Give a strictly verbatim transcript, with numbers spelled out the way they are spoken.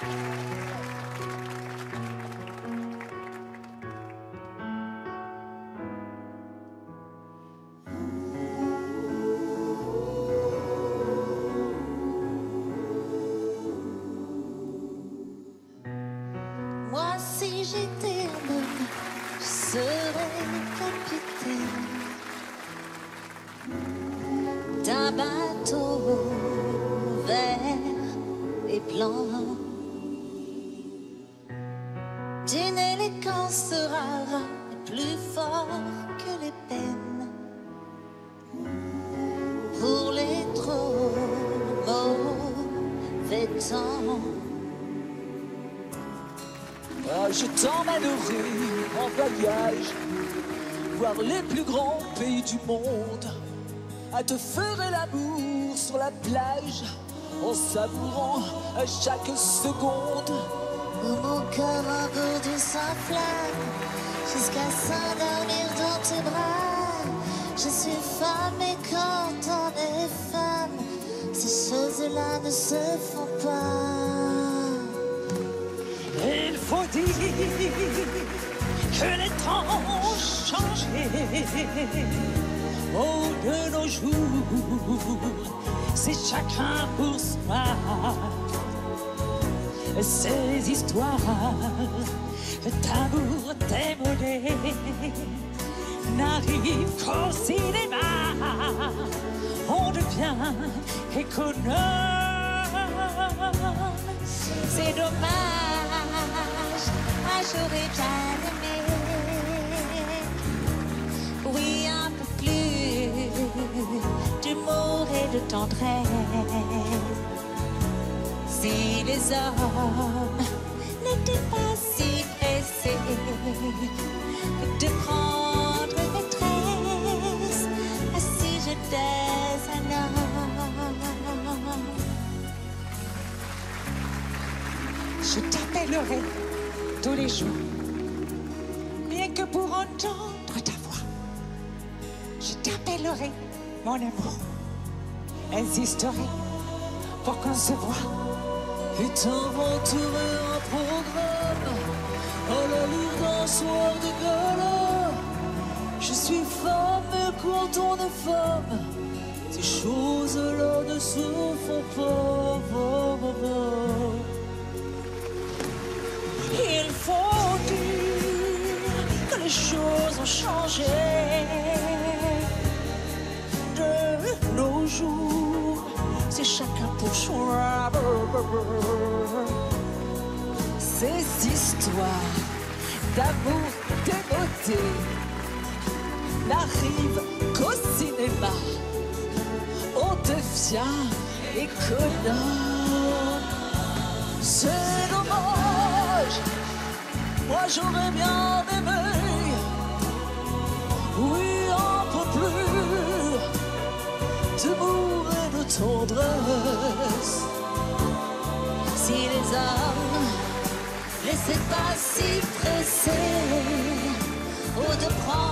Moi, si j'étais un homme, je serais capitaine d'un bateau vert et blanc, d'une élégance rare et plus fort que les peines pour les trop mauvais temps. Ah, je t'emmènerai en voyage, voir les plus grands pays du monde, à te faire l'amour sur la plage, en savourant à chaque seconde. Où mon cœur engourdi s'enflamme, jusqu'à s'endormir dans tes bras. Je suis femme et quand on est femme, ces choses-là ne se font pas. Il faut dire que les temps ont changé. Oh, de nos jours, c'est chacun pour soi. Ces histoires d'amour démodé n'arrivent qu'au cinéma. On devient économe. C'est dommage, moi j'aurais bien aimé, oui, un peu plus d'humour et de tendresse. Si les hommes n'étaient pas si pressés de prendre maîtresse, si j'étais un homme, je t'appellerai tous les jours, rien que pour entendre ta voix. Je t'appellerai mon amour, insisterai pour qu'on se voit. Et t'inventerai un programme à l'allure d'un soir de gala. Je suis femme et quand on est femme, ces choses-là ne se font pas. Va, va, va. Il faut dire que les choses ont changé. De nos jours, c'est chacun pour soi. Ces histoires d'amour démodé n'arrivent qu'au cinéma. On devient économe. C'est dommage, moi j'aurais bien aimé, oui, un peu plus d'amour et de tendresse. si les hommes laissez pas si pressés ou de prendre